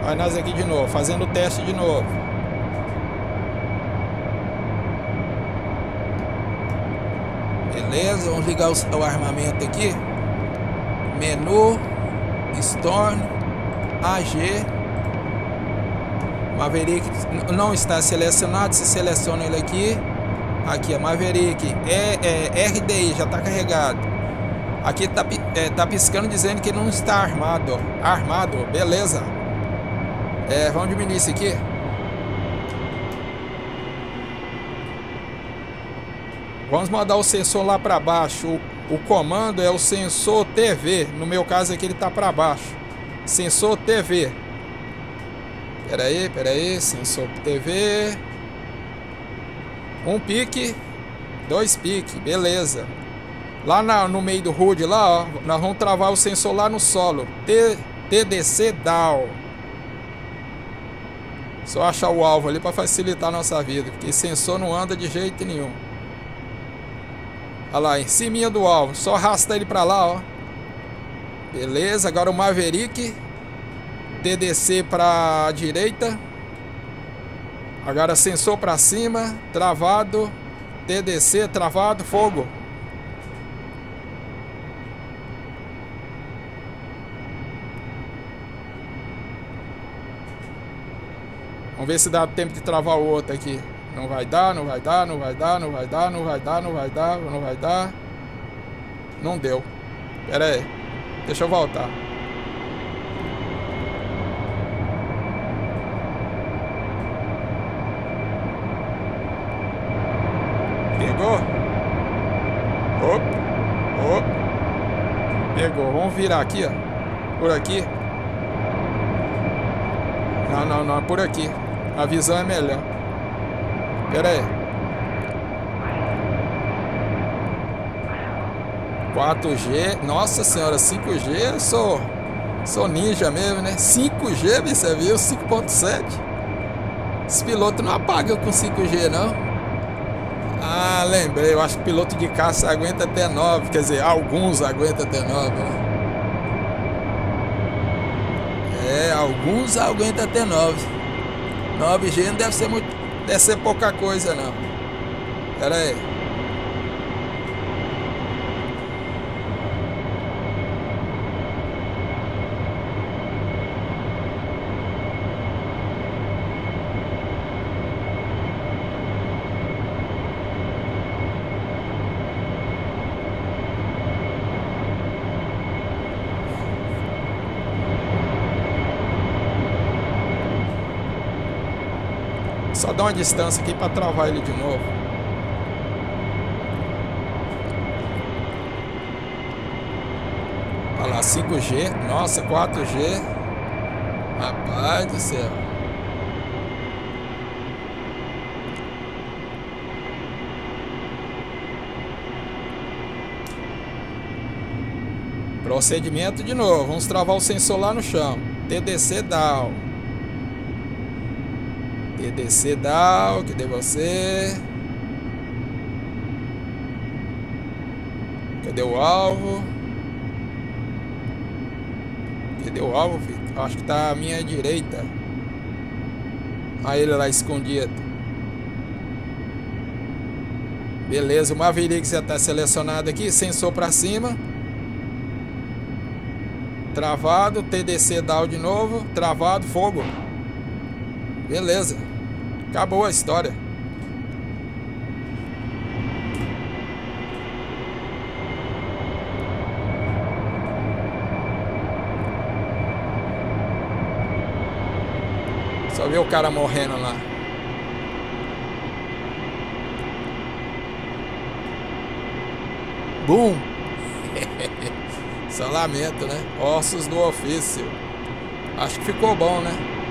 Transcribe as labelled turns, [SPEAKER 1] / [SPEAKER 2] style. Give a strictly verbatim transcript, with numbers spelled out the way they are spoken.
[SPEAKER 1] Olha nós aqui de novo, fazendo o teste de novo. Beleza, vamos ligar o, o armamento aqui. Menu, Storm, A G. Maverick não está selecionado, se seleciona ele aqui. Aqui, a Maverick é, é R D I, já está carregado. Aqui tá, é, tá piscando dizendo que não está armado. Armado, beleza. É, vamos diminuir isso aqui. Vamos mandar o sensor lá para baixo. O, o comando é o sensor T V. No meu caso aqui ele tá para baixo. Sensor T V. Pera aí, pera aí. Sensor T V. Um pique. Dois piques. Beleza. Lá na, no meio do H U D lá, ó, nós vamos travar o sensor lá no solo. T, TDC down. Só achar o alvo ali para facilitar a nossa vida, porque sensor não anda de jeito nenhum. Olha lá, em cima do alvo. Só arrasta ele para lá, ó. Beleza, agora o Maverick. T D C para direita. Agora sensor para cima. Travado. T D C, travado, fogo. Vamos ver se dá tempo de travar o outro aqui. Não vai dar, não vai dar, não vai dar, não vai dar, não vai dar, não vai dar, não vai dar. Não deu. Pera aí. Deixa eu voltar. Pegou? Opa. Opa. Pegou. Vamos virar aqui, ó. Por aqui. Não, não, não. Por aqui. A visão é melhor. Pera aí. quatro G. Nossa senhora, cinco G. Eu sou, sou ninja mesmo, né? cinco G, você viu? cinco ponto sete. Esse piloto não apaga com cinco G, não. Ah, lembrei. Eu acho que o piloto de caça aguenta até nove. Quer dizer, alguns aguentam até nove, né? É, alguns aguentam até nove. nove G não deve ser muito, deve ser pouca coisa não. Pera aí. Só dar uma distância aqui para travar ele de novo. Olha lá, cinco G. Nossa, quatro G. Rapaz do céu. Procedimento de novo. Vamos travar o sensor lá no chão. T D C down. T D C down, cadê você? Cadê o alvo? Cadê o alvo, filho? Acho que tá à minha direita. Olha ele lá escondido. Beleza, o Maverick já tá selecionado aqui. Sensor pra cima. Travado, T D C down de novo. Travado, fogo. Beleza. Acabou a história. Só ver o cara morrendo lá. Bum! Só lamento, né? Ossos do ofício. Acho que ficou bom, né?